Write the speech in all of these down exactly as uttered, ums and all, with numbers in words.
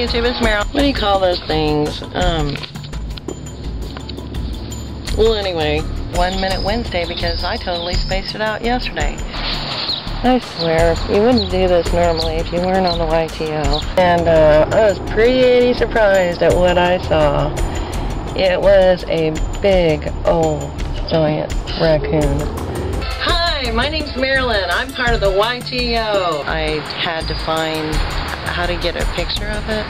YouTube, it's Meryl. What do you call those things? Um, well, anyway, One Minute Wednesday because I totally spaced it out yesterday. I swear, you wouldn't do this normally if you weren't on the Y T O. And uh, I was pretty surprised at what I saw. It was a big, old, giant raccoon. Hi, my name's Marilyn. I'm part of the Y T O. I had to find how to get a picture of it.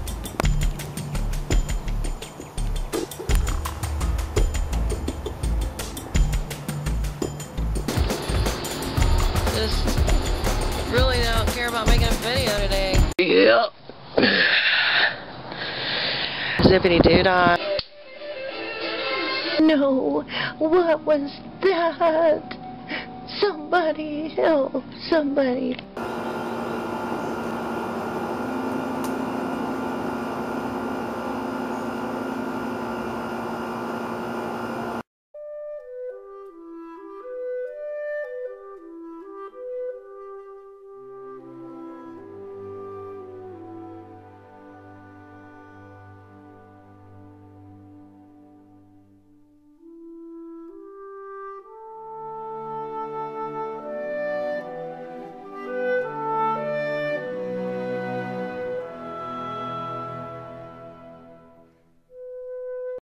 Just really don't care about making a video today. Yep. Zippity doo dah. No, what was that? Somebody help, somebody.